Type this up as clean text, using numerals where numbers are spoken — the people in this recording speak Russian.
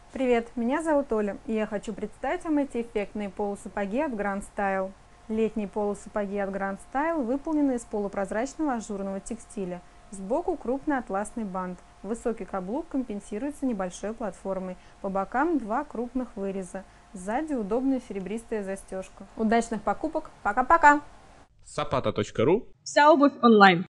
Привет, меня зовут Оля, и я хочу представить вам эти эффектные полусапоги от Grand Style. Летние полусапоги от Grand Style выполнены из полупрозрачного ажурного текстиля. Сбоку крупный атласный бант. Высокий каблук компенсируется небольшой платформой. По бокам два крупных выреза. Сзади удобная серебристая застежка. Удачных покупок! Пока-пока! Sapata.ru Вся обувь онлайн.